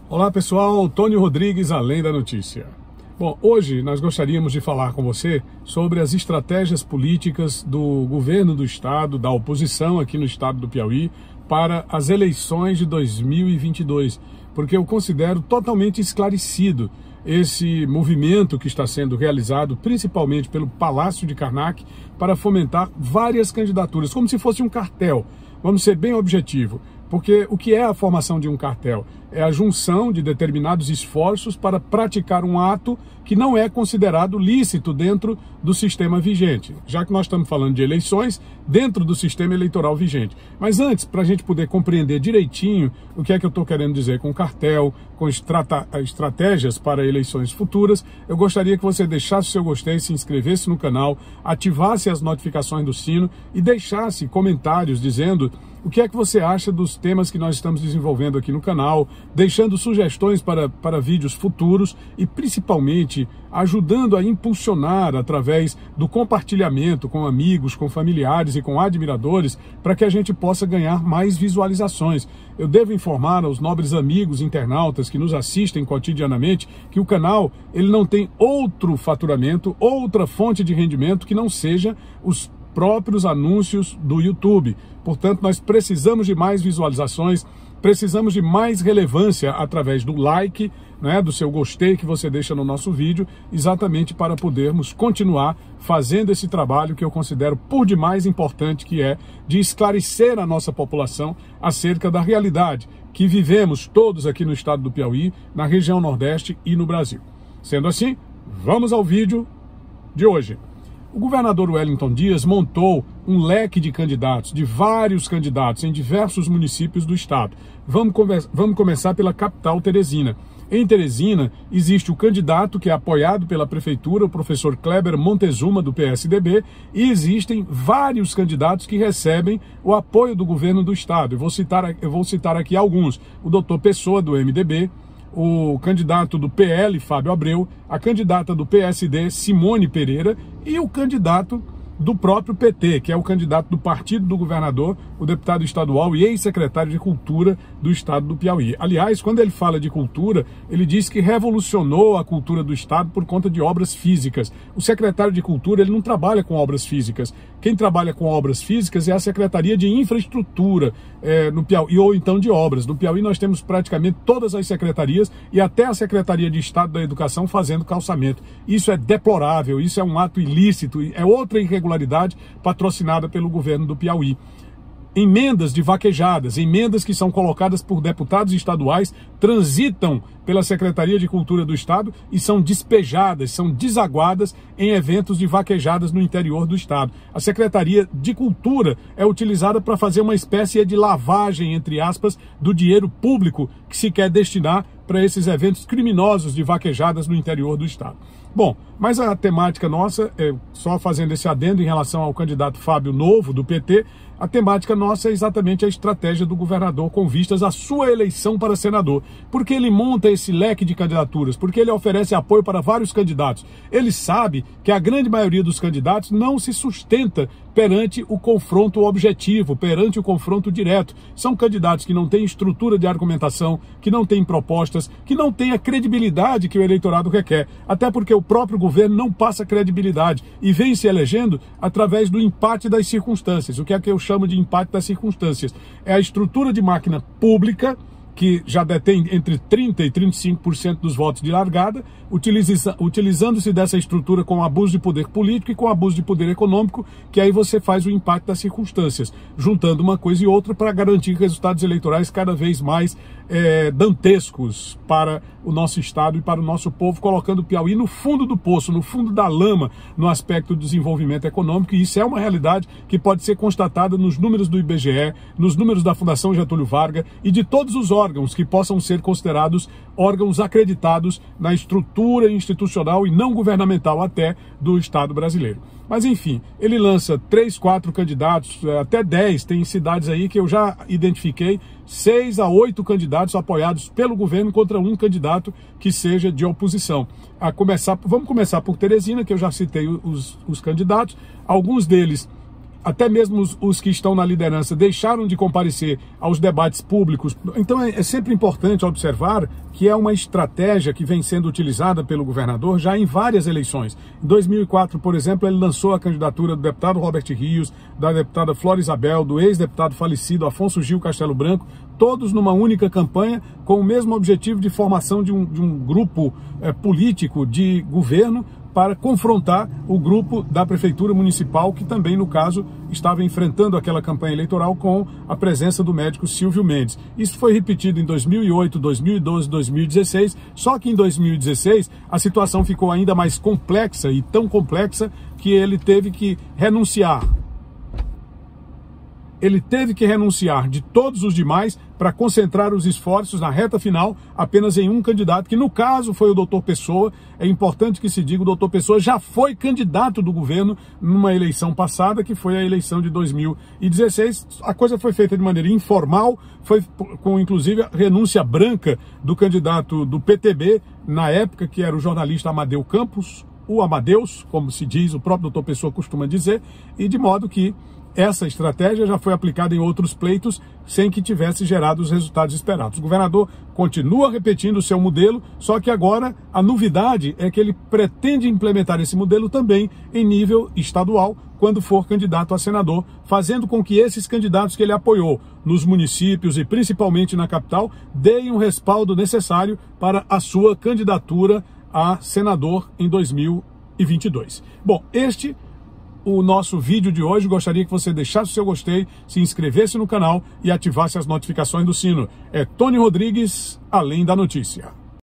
Olá pessoal, Tônio Rodrigues, Além da Notícia. Bom, hoje nós gostaríamos de falar com você sobre as estratégias políticas do governo do estado, da oposição aqui no estado do Piauí, para as eleições de 2022, porque eu considero totalmente esclarecido esse movimento que está sendo realizado, principalmente pelo Palácio de Karnak, para fomentar várias candidaturas, como se fosse um cartel. Vamos ser bem objetivo. Porque o que é a formação de um cartel? É a junção de determinados esforços para praticar um ato que não é considerado lícito dentro do sistema vigente, já que nós estamos falando de eleições dentro do sistema eleitoral vigente. Mas antes, para a gente poder compreender direitinho o que é que eu estou querendo dizer com cartel, com estratégias para eleições futuras, eu gostaria que você deixasse o seu gostei, se inscrevesse no canal, ativasse as notificações do sino e deixasse comentários dizendo o que é que você acha dos temas que nós estamos desenvolvendo aqui no canal, deixando sugestões para vídeos futuros e principalmente ajudando a impulsionar através do compartilhamento com amigos, com familiares e com admiradores para que a gente possa ganhar mais visualizações. Eu devo informar aos nobres amigos internautas que nos assistem cotidianamente que o canal ele não tem outro faturamento, outra fonte de rendimento que não seja os próprios anúncios do YouTube. Portanto, nós precisamos de mais visualizações, precisamos de mais relevância através do like, né, do seu gostei que você deixa no nosso vídeo, exatamente para podermos continuar fazendo esse trabalho que eu considero por demais importante, que é de esclarecer a nossa população acerca da realidade que vivemos todos aqui no estado do Piauí, na região Nordeste e no Brasil. Sendo assim, vamos ao vídeo de hoje. O governador Wellington Dias montou um leque de candidatos, de vários candidatos em diversos municípios do estado. Vamos começar pela capital, Teresina. Em Teresina, existe o candidato que é apoiado pela prefeitura, o professor Kleber Montezuma, do PSDB, e existem vários candidatos que recebem o apoio do governo do estado. Eu vou citar aqui alguns. O doutor Pessoa, do MDB, o candidato do PL, Fábio Abreu, a candidata do PSD, Simone Pereira, e o candidato do próprio PT, que é o candidato do partido do governador, o deputado estadual e ex-secretário de Cultura do estado do Piauí. Aliás, quando ele fala de cultura, ele diz que revolucionou a cultura do estado por conta de obras físicas. O secretário de Cultura, ele não trabalha com obras físicas. Quem trabalha com obras físicas é a Secretaria de Infraestrutura no Piauí, ou então de Obras. No Piauí nós temos praticamente todas as secretarias e até a Secretaria de Estado da Educação fazendo calçamento. Isso é deplorável, isso é um ato ilícito, é outra irregularidade patrocinada pelo governo do Piauí. Emendas de vaquejadas, emendas que são colocadas por deputados estaduais, transitam pela Secretaria de Cultura do Estado e são despejadas, são desaguadas em eventos de vaquejadas no interior do Estado. A Secretaria de Cultura é utilizada para fazer uma espécie de lavagem, entre aspas, do dinheiro público que se quer destinar para esses eventos criminosos de vaquejadas no interior do Estado. Bom, mas a temática nossa, só fazendo esse adendo em relação ao candidato Fábio Novo, do PT, a temática nossa é exatamente a estratégia do governador com vistas à sua eleição para senador. Porque ele monta esse leque de candidaturas, porque ele oferece apoio para vários candidatos. Ele sabe que a grande maioria dos candidatos não se sustenta perante o confronto objetivo, perante o confronto direto. São candidatos que não têm estrutura de argumentação, que não têm propostas, que não têm a credibilidade que o eleitorado requer. Até porque o próprio governo não passa credibilidade e vem se elegendo através do empate das circunstâncias. O que é que eu chamo de empate das circunstâncias? É a estrutura de máquina pública, que já detém entre 30% e 35% dos votos de largada, utilizando-se dessa estrutura com abuso de poder político e com abuso de poder econômico, que aí você faz o impacto das circunstâncias, juntando uma coisa e outra para garantir resultados eleitorais cada vez mais dantescos para o nosso estado e para o nosso povo, colocando o Piauí no fundo do poço, no fundo da lama, no aspecto do desenvolvimento econômico, e isso é uma realidade que pode ser constatada nos números do IBGE, nos números da Fundação Getúlio Vargas e de todos os órgãos que possam ser considerados órgãos acreditados na estrutura institucional e não governamental até do Estado brasileiro. Mas enfim, ele lança 3, 4 candidatos, até 10, tem cidades aí que eu já identifiquei, 6 a 8 candidatos apoiados pelo governo contra um candidato que seja de oposição. Vamos começar por Teresina, que eu já citei os candidatos, alguns deles até mesmo os que estão na liderança deixaram de comparecer aos debates públicos. Então é sempre importante observar que é uma estratégia que vem sendo utilizada pelo governador já em várias eleições. Em 2004, por exemplo, ele lançou a candidatura do deputado Robert Rios, da deputada Flora Isabel, do ex-deputado falecido Afonso Gil Castelo Branco, todos numa única campanha com o mesmo objetivo de formação de um grupo político de governo para confrontar o grupo da Prefeitura Municipal, que também, no caso, estava enfrentando aquela campanha eleitoral com a presença do médico Silvio Mendes. Isso foi repetido em 2008, 2012, 2016, só que em 2016 a situação ficou ainda mais complexa, e tão complexa que ele teve que renunciar. Ele teve que renunciar de todos os demais para concentrar os esforços na reta final apenas em um candidato, que no caso foi o doutor Pessoa. É importante que se diga, o doutor Pessoa já foi candidato do governo numa eleição passada, que foi a eleição de 2016. A coisa foi feita de maneira informal, foi com inclusive a renúncia branca do candidato do PTB, na época, que era o jornalista Amadeu Campos, o Amadeus, como se diz, o próprio doutor Pessoa costuma dizer, e de modo que essa estratégia já foi aplicada em outros pleitos sem que tivesse gerado os resultados esperados. O governador continua repetindo o seu modelo, só que agora a novidade é que ele pretende implementar esse modelo também em nível estadual, quando for candidato a senador, fazendo com que esses candidatos que ele apoiou nos municípios e principalmente na capital deem o respaldo necessário para a sua candidatura a senador em 2022. Bom, o nosso vídeo de hoje. Gostaria que você deixasse o seu gostei, se inscrevesse no canal e ativasse as notificações do sino. É Tony Rodrigues, Além da Notícia.